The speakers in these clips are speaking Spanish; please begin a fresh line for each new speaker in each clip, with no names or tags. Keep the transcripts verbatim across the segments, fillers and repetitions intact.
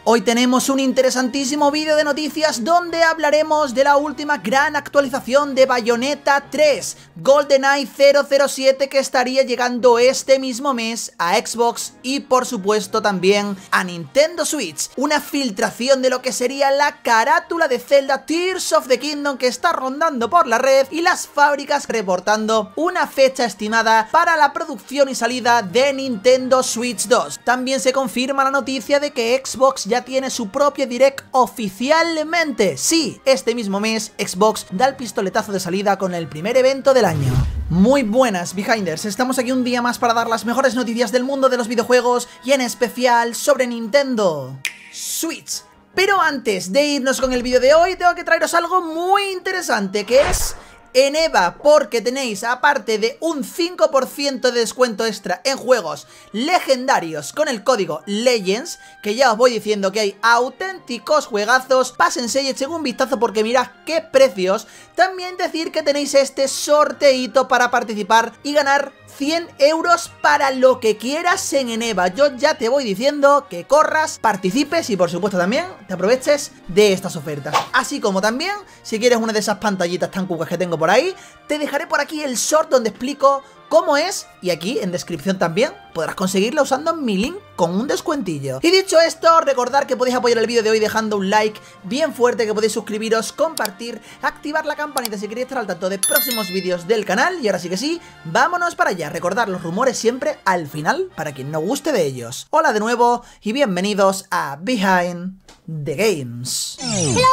Hoy tenemos un interesantísimo vídeo de noticias donde hablaremos de la última gran actualización de Bayonetta tres, GoldenEye cero cero siete, que estaría llegando este mismo mes a Xbox y por supuesto también a Nintendo Switch. Una filtración de lo que sería la carátula de Zelda Tears of the Kingdom que está rondando por la red y las fábricas reportando una fecha estimada para la producción y salida de Nintendo Switch dos. También se confirma la noticia de que Xbox ya tiene su propio Direct oficialmente. Sí, este mismo mes Xbox da el pistoletazo de salida con el primer evento del año. Muy buenas Behinders, estamos aquí un día más para dar las mejores noticias del mundo de los videojuegos y en especial sobre Nintendo Switch. Pero antes de irnos con el vídeo de hoy tengo que traeros algo muy interesante, que es en EVA, porque tenéis, aparte de un cinco por ciento de descuento extra en juegos legendarios con el código LEGENDS, que ya os voy diciendo que hay auténticos juegazos. Pásense y echen un vistazo porque mirad qué precios. También decir que tenéis este sorteito para participar y ganar cien euros para lo que quieras en EVA. Yo ya te voy diciendo que corras, participes y por supuesto también te aproveches de estas ofertas. Así como también, si quieres una de esas pantallitas tan cucas que tengo por ahí, te dejaré por aquí el short donde explico cómo es, y aquí en descripción también podrás conseguirla usando mi link con un descuentillo. Y dicho esto, recordad que podéis apoyar el vídeo de hoy dejando un like bien fuerte, que podéis suscribiros, compartir, activar la campanita si queréis estar al tanto de próximos vídeos del canal. Y ahora sí que sí, vámonos para allá. Recordad los rumores siempre al final para quien no guste de ellos. Hola de nuevo y bienvenidos a Behind the Games.
Hello.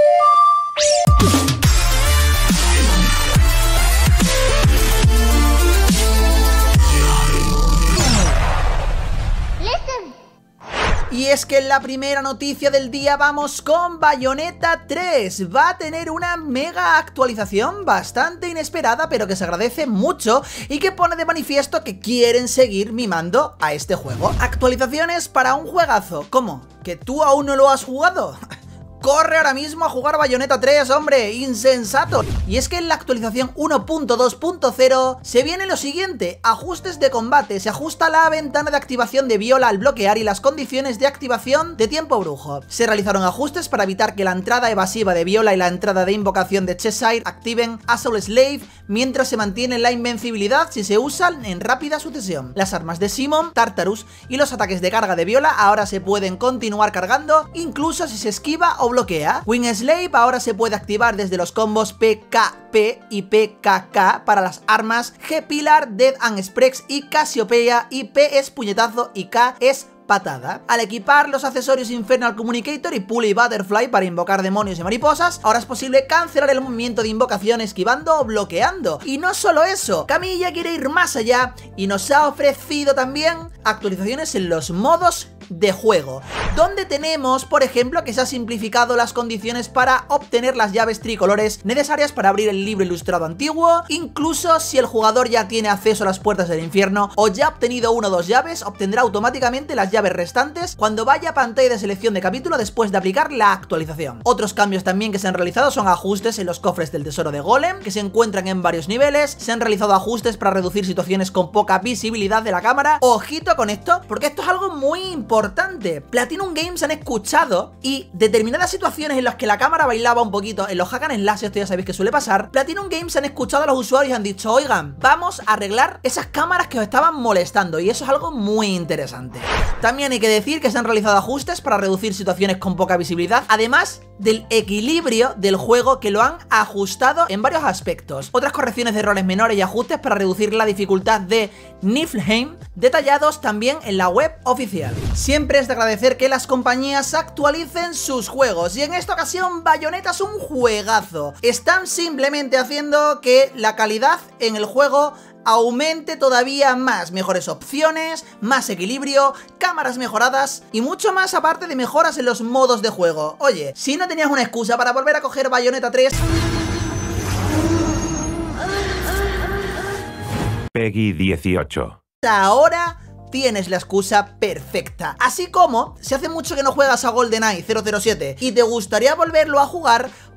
Y es que en la primera noticia del día vamos con Bayonetta tres. Va a tener una mega actualización bastante inesperada, pero que se agradece mucho y que pone de manifiesto que quieren seguir mimando a este juego. Actualizaciones para un juegazo. ¿Cómo? ¿Que tú aún no lo has jugado? Corre ahora mismo a jugar Bayonetta tres, hombre, insensato. Y es que en la actualización uno punto dos punto cero se viene lo siguiente: ajustes de combate. Se ajusta la ventana de activación de Viola al bloquear y las condiciones de activación de tiempo brujo. Se realizaron ajustes para evitar que la entrada evasiva de Viola y la entrada de invocación de Cheshire activen a Soul Slave, mientras se mantiene la invencibilidad si se usan en rápida sucesión. Las armas de Simon, Tartarus y los ataques de carga de Viola ahora se pueden continuar cargando, incluso si se esquiva o bloquea. Wing Slave ahora se puede activar desde los combos P K P y P K K para las armas G-Pillar, Death and Sprex y Cassiopeia, y P es puñetazo y K es patada. Al equipar los accesorios Infernal Communicator y Pulley Butterfly para invocar demonios y mariposas, ahora es posible cancelar el movimiento de invocación esquivando o bloqueando. Y no solo eso, Camilla quiere ir más allá y nos ha ofrecido también actualizaciones en los modos de juego, donde tenemos, por ejemplo, que se ha simplificado las condiciones para obtener las llaves tricolores necesarias para abrir el libro ilustrado antiguo. Incluso si el jugador ya tiene acceso a las puertas del infierno o ya ha obtenido una o dos llaves, obtendrá automáticamente las llaves restantes cuando vaya a pantalla de selección de capítulo después de aplicar la actualización. Otros cambios también que se han realizado son ajustes en los cofres del tesoro de Golem, que se encuentran en varios niveles. Se han realizado ajustes para reducir situaciones con poca visibilidad de la cámara. Ojito con esto, porque esto es algo muy importante. Platinum Games han escuchado, y determinadas situaciones en las que la cámara bailaba un poquito en los hack and slash, esto ya sabéis que suele pasar, Platinum Games han escuchado a los usuarios y han dicho: oigan, vamos a arreglar esas cámaras que os estaban molestando, y eso es algo muy interesante. También hay que decir que se han realizado ajustes para reducir situaciones con poca visibilidad, además del equilibrio del juego, que lo han ajustado en varios aspectos. Otras correcciones de errores menores y ajustes para reducir la dificultad de Niflheim, detallados también en la web oficial. Siempre es de agradecer que las compañías actualicen sus juegos, y en esta ocasión Bayonetta es un juegazo. Están simplemente haciendo que la calidad en el juego aumente todavía más, mejores opciones, más equilibrio, cámaras mejoradas y mucho más, aparte de mejoras en los modos de juego. Oye, si no tenías una excusa para volver a coger Bayonetta tres...
Peggy dieciocho.
Ahora tienes la excusa perfecta. Así como, si hace mucho que no juegas a GoldenEye cero cero siete y te gustaría volverlo a jugar,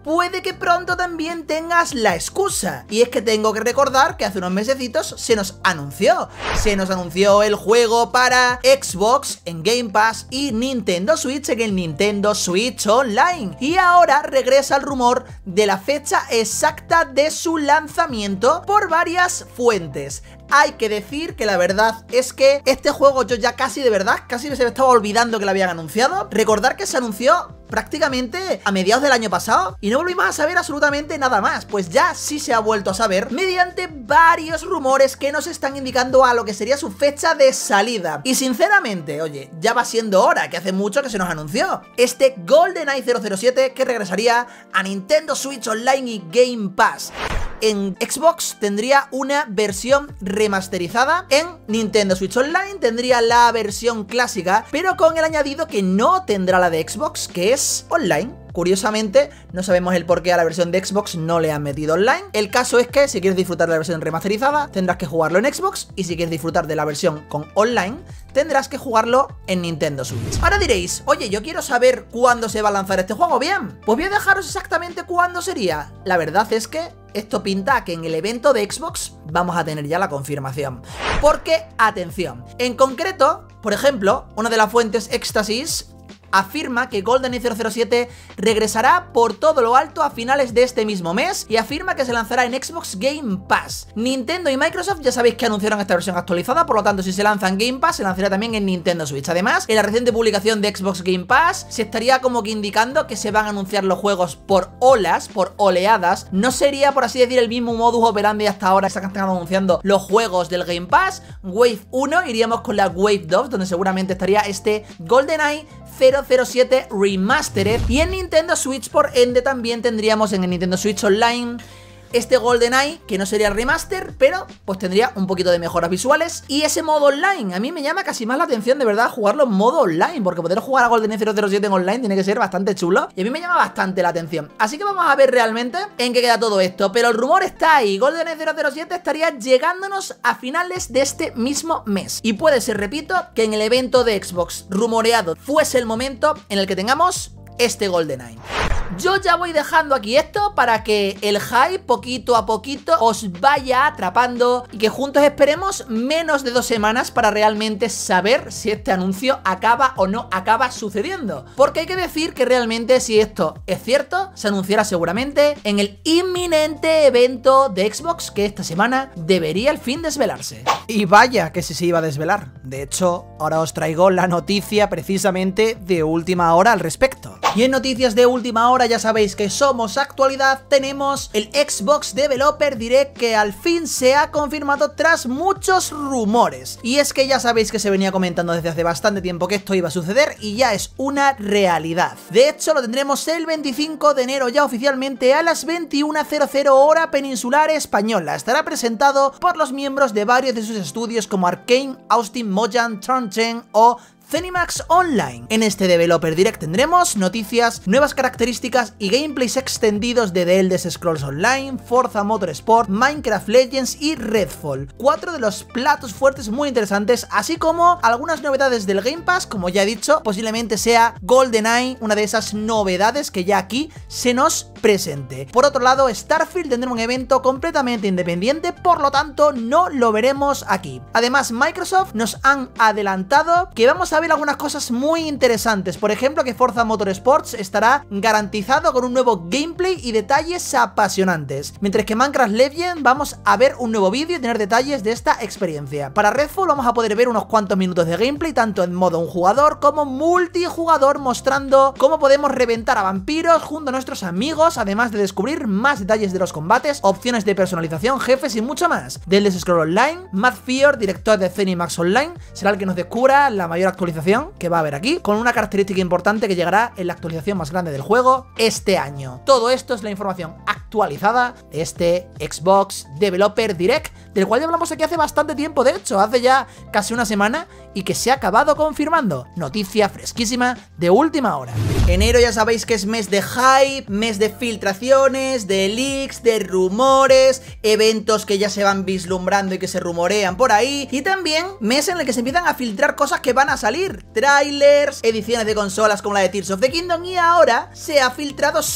puede que pronto también tengas la excusa. Y es que tengo que recordar que hace unos mesecitos se nos anunció. Se nos anunció el juego para Xbox en Game Pass y Nintendo Switch en el Nintendo Switch Online. Y ahora regresa el rumor de la fecha exacta de su lanzamiento por varias fuentes. Hay que decir que la verdad es que este juego yo ya casi de verdad, casi se me estaba olvidando que lo habían anunciado. Recordar que se anunció prácticamente a mediados del año pasado y no volvimos a saber absolutamente nada más. Pues ya sí se ha vuelto a saber mediante varios rumores que nos están indicando a lo que sería su fecha de salida. Y sinceramente, oye, ya va siendo hora, que hace mucho que se nos anunció este GoldenEye cero cero siete que regresaría a Nintendo Switch Online y Game Pass. En Xbox tendría una versión remasterizada, en Nintendo Switch Online tendría la versión clásica, pero con el añadido que no tendrá la de Xbox, que es online. Curiosamente, no sabemos el por qué a la versión de Xbox no le han metido online. El caso es que si quieres disfrutar de la versión remasterizada, tendrás que jugarlo en Xbox, y si quieres disfrutar de la versión con online, tendrás que jugarlo en Nintendo Switch. Ahora diréis, oye, yo quiero saber cuándo se va a lanzar este juego. Bien, pues voy a dejaros exactamente cuándo sería. La verdad es que esto pinta a que en el evento de Xbox vamos a tener ya la confirmación. Porque, atención, en concreto, por ejemplo, una de las fuentes Éxtasis afirma que GoldenEye cero cero siete regresará por todo lo alto a finales de este mismo mes y afirma que se lanzará en Xbox Game Pass. Nintendo y Microsoft ya sabéis que anunciaron esta versión actualizada, por lo tanto si se lanza en Game Pass se lanzará también en Nintendo Switch. Además, en la reciente publicación de Xbox Game Pass se estaría como que indicando que se van a anunciar los juegos por olas, por oleadas. No sería, por así decir, el mismo modus operandi hasta ahora que están anunciando los juegos del Game Pass. Wave uno, iríamos con la Wave dos, donde seguramente estaría este GoldenEye cero cero siete Remastered, y en Nintendo Switch por ende también tendríamos en el Nintendo Switch Online este GoldenEye, que no sería remaster, pero pues tendría un poquito de mejoras visuales. Y ese modo online, a mí me llama casi más la atención de verdad jugarlo en modo online, porque poder jugar a GoldenEye cero cero siete en online tiene que ser bastante chulo, y a mí me llama bastante la atención. Así que vamos a ver realmente en qué queda todo esto, pero el rumor está ahí. GoldenEye cero cero siete estaría llegándonos a finales de este mismo mes, y puede ser, repito, que en el evento de Xbox rumoreado fuese el momento en el que tengamos este GoldenEye. Yo ya voy dejando aquí esto para que el hype poquito a poquito os vaya atrapando y que juntos esperemos menos de dos semanas para realmente saber si este anuncio acaba o no acaba sucediendo. Porque hay que decir que realmente, si esto es cierto, se anunciará seguramente en el inminente evento de Xbox, que esta semana debería al fin desvelarse. Y vaya que si se iba a desvelar. De hecho, ahora os traigo la noticia precisamente de última hora al respecto. Y en noticias de última hora, ya sabéis que somos actualidad, tenemos el Xbox Developer Direct, que al fin se ha confirmado tras muchos rumores. Y es que ya sabéis que se venía comentando desde hace bastante tiempo que esto iba a suceder y ya es una realidad. De hecho, lo tendremos el veinticinco de enero ya oficialmente a las veintiuna cero hora peninsular española. Estará presentado por los miembros de varios de sus estudios como Arkane, Austin, Mojang, Transgen o Zenimax Online. En este Developer Direct tendremos noticias, nuevas características y gameplays extendidos de The Elder Scrolls Online, Forza Motorsport, Minecraft Legends y Redfall. Cuatro de los platos fuertes muy interesantes, así como algunas novedades del Game Pass. Como ya he dicho, posiblemente sea GoldenEye una de esas novedades que ya aquí se nos presente. Por otro lado, Starfield tendrá un evento completamente independiente, por lo tanto no lo veremos aquí. Además, Microsoft nos han adelantado que vamos a ver algunas cosas muy interesantes. Por ejemplo, que Forza Motorsports estará garantizado con un nuevo gameplay y detalles apasionantes, mientras que Minecraft Legends vamos a ver un nuevo vídeo y tener detalles de esta experiencia. Para Redfall vamos a poder ver unos cuantos minutos de gameplay, tanto en modo un jugador como multijugador, mostrando cómo podemos reventar a vampiros junto a nuestros amigos, además de descubrir más detalles de los combates, opciones de personalización, jefes y mucho más. The Elder Scrolls Online, Matt Fior, director de Zenimax Online, será el que nos descubra la mayor actualización que va a haber aquí, con una característica importante que llegará en la actualización más grande del juego este año. Todo esto es la información actualizada de este Xbox Developer Direct, del cual ya hablamos aquí hace bastante tiempo, de hecho, hace ya casi una semana, y que se ha acabado confirmando. Noticia fresquísima de última hora. Enero ya sabéis que es mes de hype, mes de filtraciones, de leaks, de rumores, eventos que ya se van vislumbrando y que se rumorean por ahí, y también mes en el que se empiezan a filtrar cosas que van a salir, trailers, ediciones de consolas como la de Tears of the Kingdom, y ahora se ha filtrado, sí,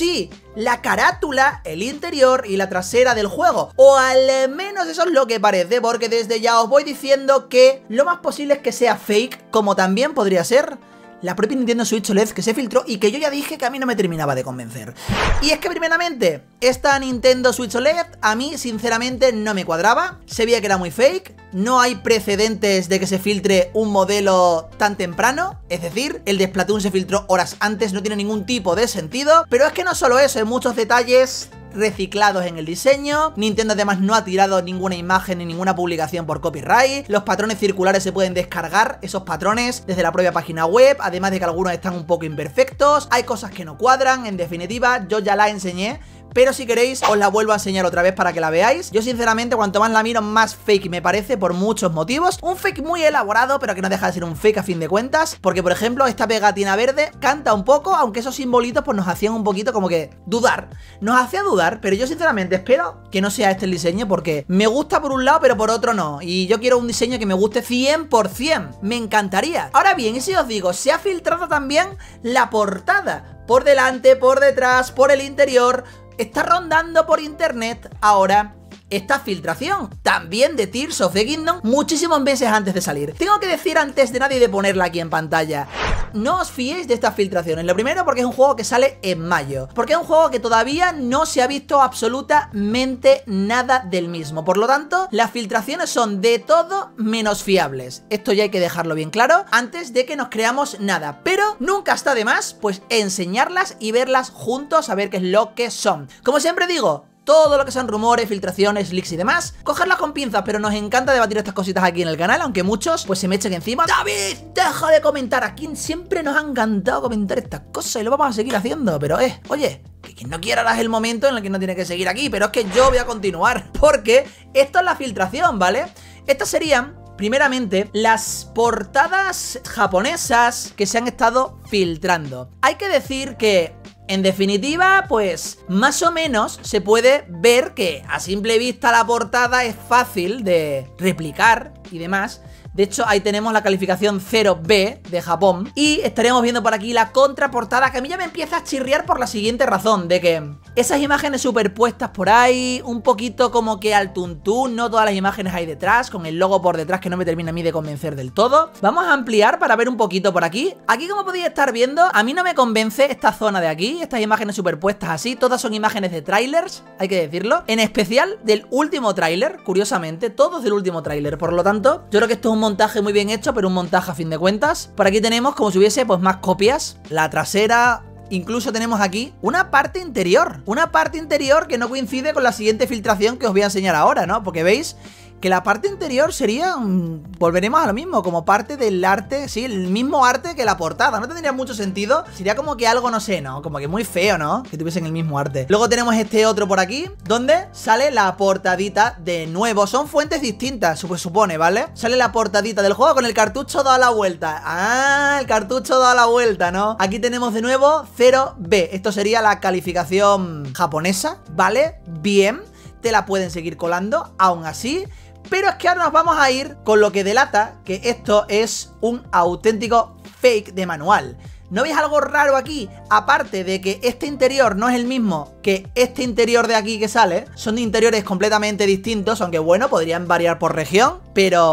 la carátula, el interior y la trasera del juego. O al menos eso es lo que parece, porque desde ya os voy diciendo que lo más posible es que sea fake, como también podría ser la propia Nintendo Switch O L E D que se filtró y que yo ya dije que a mí no me terminaba de convencer. Y es que primeramente, esta Nintendo Switch O L E D a mí sinceramente no me cuadraba, se veía que era muy fake, no hay precedentes de que se filtre un modelo tan temprano, es decir, el de Splatoon se filtró horas antes, no tiene ningún tipo de sentido, pero es que no solo eso, hay muchos detalles reciclados en el diseño. Nintendo además no ha tirado ninguna imagen ni ninguna publicación por copyright. Los patrones circulares se pueden descargar, esos patrones, desde la propia página web, además de que algunos están un poco imperfectos, hay cosas que no cuadran. En definitiva, yo ya la enseñé, pero si queréis os la vuelvo a enseñar otra vez para que la veáis. Yo sinceramente cuanto más la miro más fake me parece por muchos motivos. Un fake muy elaborado pero que no deja de ser un fake a fin de cuentas, porque por ejemplo esta pegatina verde canta un poco, aunque esos simbolitos pues nos hacían un poquito como que dudar. Nos hacía dudar, pero yo sinceramente espero que no sea este el diseño, porque me gusta por un lado pero por otro no. Y yo quiero un diseño que me guste cien por cien, me encantaría. Ahora bien, y si os digo, se ha filtrado también la portada, por delante, por detrás, por el interior. Está rondando por internet ahora esta filtración, también de Tears of the Kingdom, muchísimos meses antes de salir. Tengo que decir antes de nada y de ponerla aquí en pantalla, no os fiéis de estas filtraciones. Lo primero porque es un juego que sale en mayo, porque es un juego que todavía no se ha visto absolutamente nada del mismo. Por lo tanto, las filtraciones son de todo menos fiables. Esto ya hay que dejarlo bien claro antes de que nos creamos nada. Pero nunca está de más, pues, enseñarlas y verlas juntos a ver qué es lo que son. Como siempre digo, todo lo que son rumores, filtraciones, leaks y demás, cogerlas con pinzas, pero nos encanta debatir estas cositas aquí en el canal, aunque muchos pues se me echen encima. David, deja de comentar. Aquí siempre nos ha encantado comentar estas cosas y lo vamos a seguir haciendo, pero eh, oye, que quien no quiera es el momento en el que no tiene que seguir aquí, pero es que yo voy a continuar, porque esto es la filtración, ¿vale? Estas serían primeramente las portadas japonesas que se han estado filtrando. Hay que decir que en definitiva, pues más o menos se puede ver que a simple vista la portada es fácil de replicar y demás. De hecho, ahí tenemos la calificación cero B de Japón. Y estaríamos viendo por aquí la contraportada, que a mí ya me empieza a chirriar por la siguiente razón, de que esas imágenes superpuestas por ahí, un poquito como que al tuntún, no todas las imágenes hay detrás, con el logo por detrás que no me termina a mí de convencer del todo. Vamos a ampliar para ver un poquito por aquí. Aquí, como podéis estar viendo, a mí no me convence esta zona de aquí, estas imágenes superpuestas así. Todas son imágenes de trailers, hay que decirlo. En especial del último tráiler, curiosamente, todos del último tráiler. Por lo tanto, yo creo que esto es un montaje muy bien hecho, pero un montaje a fin de cuentas. Por aquí tenemos como si hubiese pues más copias. La trasera. Incluso tenemos aquí una parte interior. Una parte interior que no coincide con la siguiente filtración que os voy a enseñar ahora, ¿no? Porque veis que la parte interior sería, um, volveremos a lo mismo, como parte del arte, sí, el mismo arte que la portada. No tendría mucho sentido, sería como que algo, no sé, ¿no? Como que muy feo, ¿no? Que tuviesen el mismo arte. Luego tenemos este otro por aquí, donde sale la portadita de nuevo. Son fuentes distintas, pues supone, ¿vale? Sale la portadita del juego con el cartucho dado la vuelta. Ah, el cartucho dado la vuelta, ¿no? Aquí tenemos de nuevo cero B. Esto sería la calificación japonesa, ¿vale? Bien, te la pueden seguir colando, aún así. Pero es que ahora nos vamos a ir con lo que delata que esto es un auténtico fake de manual. ¿No veis algo raro aquí? Aparte de que este interior no es el mismo que este interior de aquí que sale, son interiores completamente distintos, aunque bueno, podrían variar por región.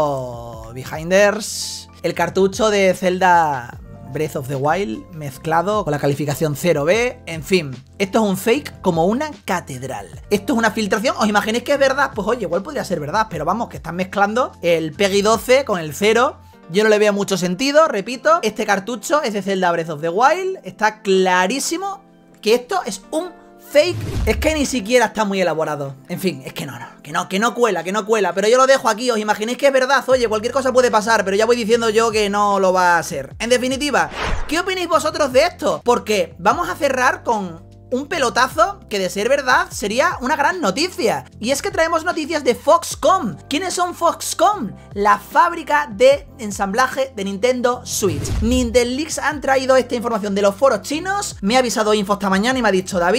Pero Behinders, el cartucho de Zelda Breath of the Wild mezclado con la calificación cero B, en fin, esto es un fake como una catedral. Esto es una filtración, ¿os imagináis que es verdad? Pues oye, igual podría ser verdad, pero vamos, que están mezclando el PEGI doce con el cero. Yo no le veo mucho sentido, repito, este cartucho es de Zelda Breath of the Wild, está clarísimo que esto es un fake. Es que ni siquiera está muy elaborado. En fin, es que no, no, que no, que no cuela, que no cuela. Pero yo lo dejo aquí, os imagináis que es verdad. Oye, cualquier cosa puede pasar, pero ya voy diciendo yo que no lo va a ser. En definitiva, ¿qué opináis vosotros de esto? Porque vamos a cerrar con un pelotazo que, de ser verdad, sería una gran noticia. Y es que traemos noticias de Foxconn. ¿Quiénes son Foxconn? La fábrica de ensamblaje de Nintendo Switch. Nintenleaks han traído esta información de los foros chinos. Me ha avisado Info esta mañana y me ha dicho: David,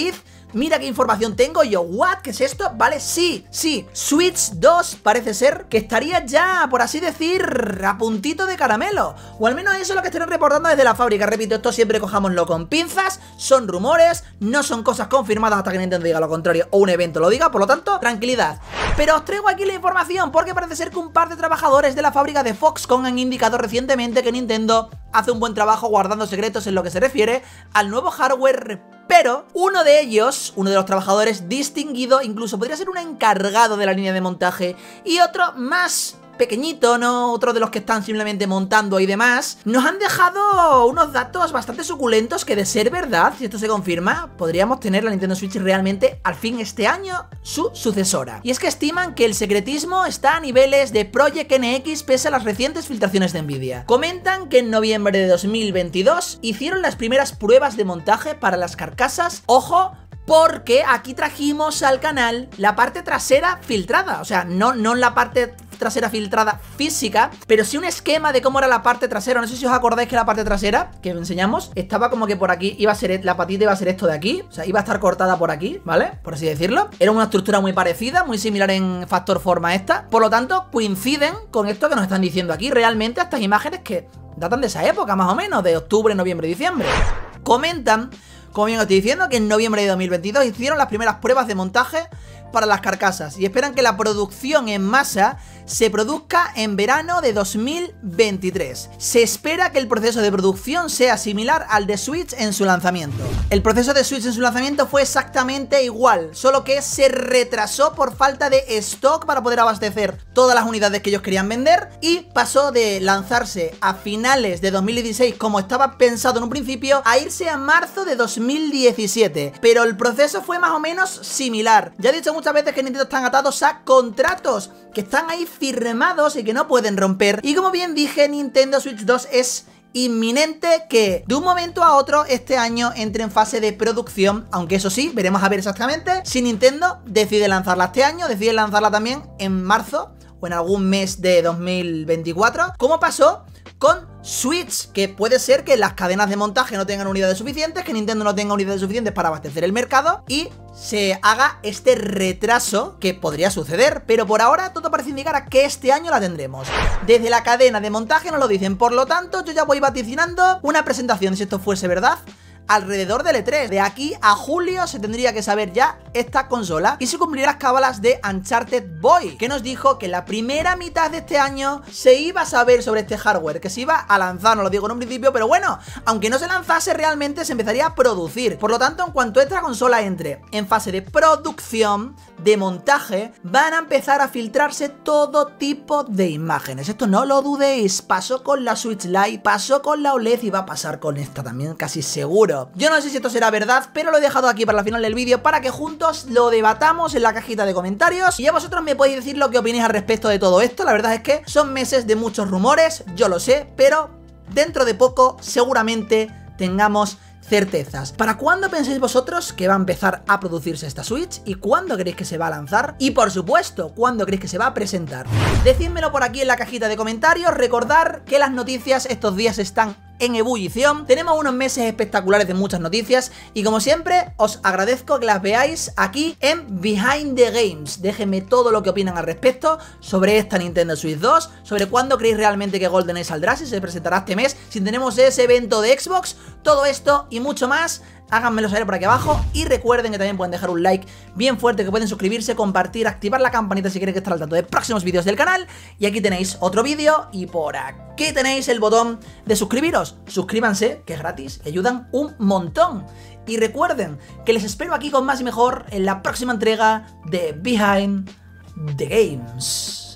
mira qué información tengo. Y yo, ¿what? ¿Qué es esto? Vale, sí, sí, Switch dos parece ser que estaría ya, por así decir, a puntito de caramelo. O al menos eso es lo que están reportando desde la fábrica. Repito, esto siempre cojámoslo con pinzas, son rumores, no son cosas confirmadas hasta que Nintendo diga lo contrario o un evento lo diga, por lo tanto, tranquilidad. Pero os traigo aquí la información porque parece ser que un par de trabajadores de la fábrica de Foxconn han indicado recientemente que Nintendo hace un buen trabajo guardando secretos en lo que se refiere al nuevo hardware, pero uno de ellos, uno de los trabajadores distinguido, incluso podría ser un encargado de la línea de montaje, y otro más pequeñito, no otro de los que están simplemente montando y demás, nos han dejado unos datos bastante suculentos que, de ser verdad, si esto se confirma, podríamos tener la Nintendo Switch realmente al fin este año su sucesora. Y es que estiman que el secretismo está a niveles de Project N X pese a las recientes filtraciones de Nvidia. Comentan que en noviembre de dos mil veintidós hicieron las primeras pruebas de montaje para las carcasas, ojo, porque aquí trajimos al canal la parte trasera filtrada, o sea, no, no la parte trasera filtrada física, pero sí un esquema de cómo era la parte trasera. No sé si os acordáis que la parte trasera que enseñamos estaba como que por aquí iba a ser, la patita iba a ser esto de aquí, o sea, iba a estar cortada por aquí, ¿vale? Por así decirlo. Era una estructura muy parecida, muy similar en factor forma a esta, por lo tanto coinciden con esto que nos están diciendo aquí. Realmente estas imágenes que datan de esa época, más o menos, de octubre, noviembre, diciembre. Comentan, como bien os estoy diciendo, que en noviembre de dos mil veintidós hicieron las primeras pruebas de montaje para las carcasas y esperan que la producción en masa se produzca en verano de dos mil veintitrés. Se espera que el proceso de producción sea similar al de Switch en su lanzamiento. El proceso de Switch en su lanzamiento fue exactamente igual, solo que se retrasó por falta de stock para poder abastecer todas las unidades que ellos querían vender, y pasó de lanzarse a finales de dos mil dieciséis como estaba pensado en un principio a irse a marzo de dos mil diecisiete, pero el proceso fue más o menos similar. Ya he dicho muchas veces que Nintendo están atados a contratos que están ahí firmados y que no pueden romper, y como bien dije, Nintendo Switch dos es inminente que de un momento a otro este año entre en fase de producción, aunque eso sí, veremos a ver exactamente si Nintendo decide lanzarla este año, decide lanzarla también en marzo o en algún mes de dos mil veinticuatro, como pasó con Switch, que puede ser que las cadenas de montaje no tengan unidades suficientes, que Nintendo no tenga unidades suficientes para abastecer el mercado y se haga este retraso que podría suceder, pero por ahora todo parece indicar a que este año la tendremos. Desde la cadena de montaje nos lo dicen, por lo tanto yo ya voy vaticinando una presentación, si esto fuese verdad, alrededor del E tres. De aquí a julio se tendría que saber ya esta consola y se cumplirán las cábalas de Uncharted Boy, que nos dijo que la primera mitad de este año se iba a saber sobre este hardware, que se iba a lanzar, no lo digo en un principio, pero bueno, aunque no se lanzase realmente se empezaría a producir. Por lo tanto, en cuanto esta consola entre en fase de producción, de montaje, van a empezar a filtrarse todo tipo de imágenes. Esto no lo dudéis, pasó con la Switch Lite, pasó con la O L E D y va a pasar con esta también, casi seguro. Yo no sé si esto será verdad, pero lo he dejado aquí para el final del vídeo para que juntos lo debatamos en la cajita de comentarios y ya vosotros me podéis decir lo que opináis al respecto de todo esto. La verdad es que son meses de muchos rumores, yo lo sé, pero dentro de poco seguramente tengamos certezas. ¿Para cuándo pensáis vosotros que va a empezar a producirse esta Switch? ¿Y cuándo creéis que se va a lanzar? Y por supuesto, ¿cuándo creéis que se va a presentar? Decídmelo por aquí en la cajita de comentarios. Recordar que las noticias estos días están en ebullición, tenemos unos meses espectaculares de muchas noticias y como siempre os agradezco que las veáis aquí en Behind the Games. Déjenme todo lo que opinan al respecto sobre esta Nintendo Switch dos, sobre cuándo creéis realmente que GoldenEye saldrá, si se presentará este mes, si tenemos ese evento de Xbox, todo esto y mucho más. Háganmelo saber por aquí abajo y recuerden que también pueden dejar un like bien fuerte, que pueden suscribirse, compartir, activar la campanita si quieren que estar al tanto de próximos vídeos del canal. Y aquí tenéis otro vídeo y por aquí tenéis el botón de suscribiros. Suscríbanse, que es gratis y ayudan un montón. Y recuerden que les espero aquí con más y mejor en la próxima entrega de Behind the Games.